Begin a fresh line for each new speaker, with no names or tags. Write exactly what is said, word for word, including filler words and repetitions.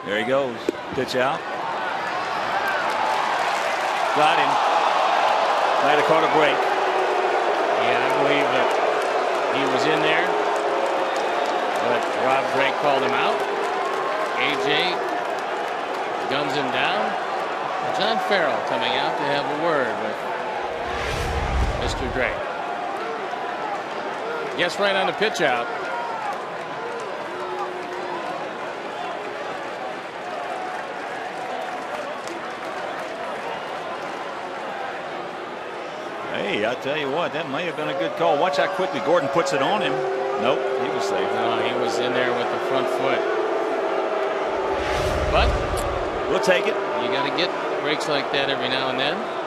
There he goes. Pitch out. Got him. Might have caught a break.
Yeah, I believe that he was in there, but Rob Drake called him out. A J guns him down. John Farrell coming out to have a word with Mister Drake. Yes, right on the pitch out.
Hey, I tell you what, that may have been a good call. Watch how quickly Gordon puts it on him. Nope, he was safe.
No, he was in there with the front foot. But
we'll take it.
You got to get breaks like that every now and then.